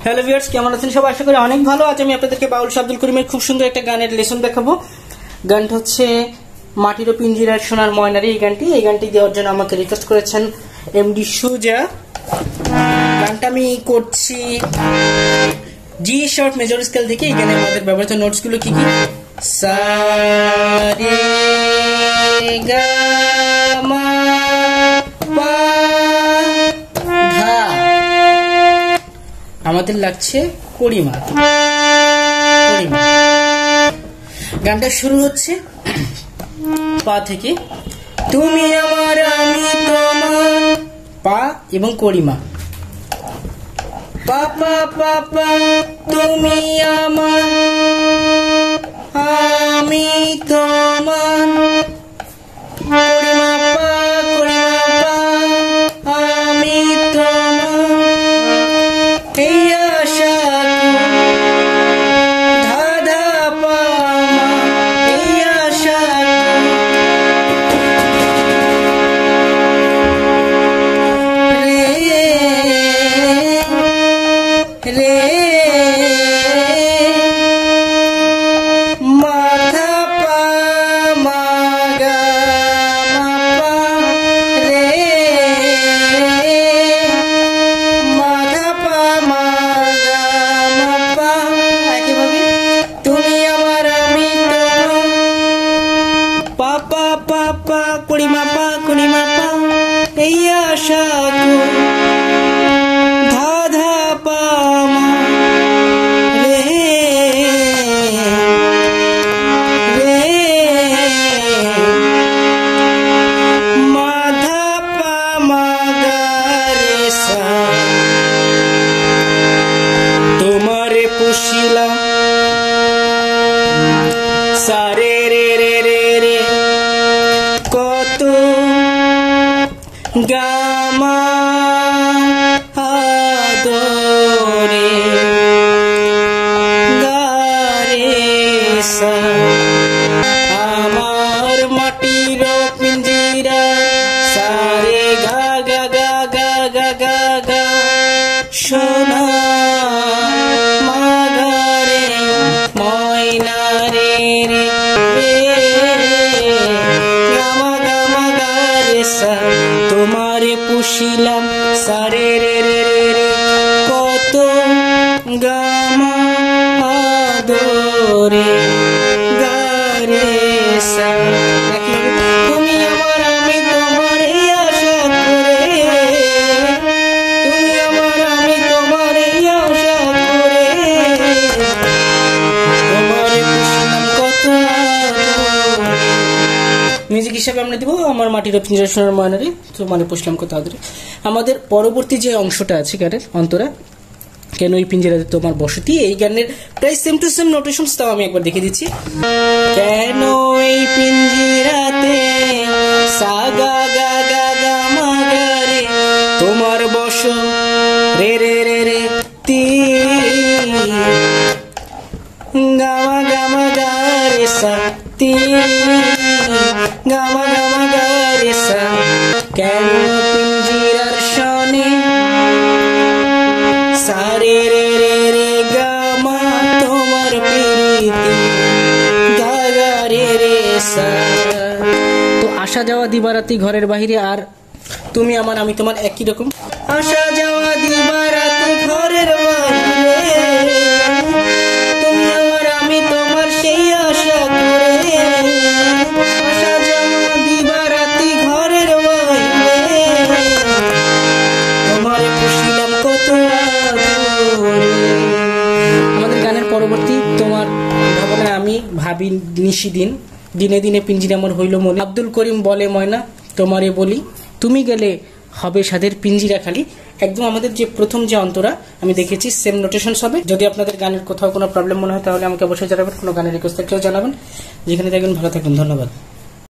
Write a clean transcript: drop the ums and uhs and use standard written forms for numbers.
Hello viewers, কেমন আছেন সবাই? আশা করি অনেক ভালো। আজ আমি আপনাদেরকে বাউল আব্দুল করিমের খুব সুন্দর একটা গানের লেসন দেখাবো। গানটা হচ্ছে মাটির পিঞ্জিরার সোনার ময়নারি। এই গানটি দেওয়ার জন্য আমাকে রিকোয়েস্ট করেছেন এমডি সুজা। গানটা আমি করছি জি শর্ট মেজর স্কেল থেকে। এই গানে আমাদের ব্যবহৃত নোটস গুলো কি কি? সা রে গা মা পা ধা। আমাদের লাগছে করিমা। গানটা শুরু হচ্ছে পা থেকে। তুমি আমার আমি তোমার, পা এবং করিমা। পাপা পাপা তুমি আমার আমি তোমার, করিমা পা করিমা পা আমি তোমার, এই আশা ধাধা পা এই আশা রে মাথা পা মা গা মা পা রে মাথা পা মা গা মা পা। একইভাবে তুমি আমার আমি তোমার, পা পা পা পা করিমা পা এই আশা পুষিলাম সারে রে রে রে রে কত গামা আদরে গারে সা। আমার মাটির পিঞ্জিরা সারে গা গা গা গা গা গা গা সোনা তোমারে পুষিলাম সারে রে রে রে কত গামা আদরে গারে সা। তুমি আমার আমি তোমার এই আশা করে, তুমি আমার আমি তোমার এই আশা করে, তোমারে পুষিলাম কত। মিউজিক হিসাবে আমরা দিব আমার মাটির পিঞ্জিরা সোনার ময়নারি, তোমারে পুষলাম কত আদরে। আমাদের পরবর্তী যে অংশটা আছে গানের অন্তরা কেন এই পিঞ্জিরাতে তোমার বসতি, এই গানের প্রায় সেম টু সেম নোটেশনস তাও আমি একবার দেখে দিচ্ছি। কেন এই পিঞ্জিরাতে সা গা গা গা গা মা গা রে তোমার বস রে রে রে রে তি গামা গামা গা রে সা তি গামা গামা গা রে সা। কেন পিঞ্জিরার সনে সারে রে রে রে গামা তোমার প্রীতি গা গা রে রে সা। তো আসা যাওয়া দিবারাতি ঘরের বাহিরে আর তুমি আমার আমি তোমার একই রকম। আসা যাওয়া দিবারাতি ঘরের বাহিরে তুমি আমার আমি তোমার সেই আশা করে। আসা যাওয়া দিবারাতি ঘরের বাহিরে তোমারে পুষিলাম কত আদরে। আমাদের গানের পরবর্তী তোমার ভাবনায় আমি ভাবি নিশি দিন, দিনে দিনে পিঞ্জিরা আমার হইল মনে। আব্দুল করিম বলে ময়না তোমারে বলি, তুমি গেলে হবে সাদের পিঞ্জিরা খালি। একদম আমাদের যে প্রথম যে অন্তরা আমি দেখেছি সেম নোটেশনস হবে। যদি আপনাদের গানের কোথাও কোনো প্রবলেম মনে হয় তাহলে আমাকে অবশ্যই জানাবেন, কোনো গানের রিকোয়েস্ট থাকলেও জানাবেন। যেখানে থাকবেন ভালো থাকবেন, ধন্যবাদ।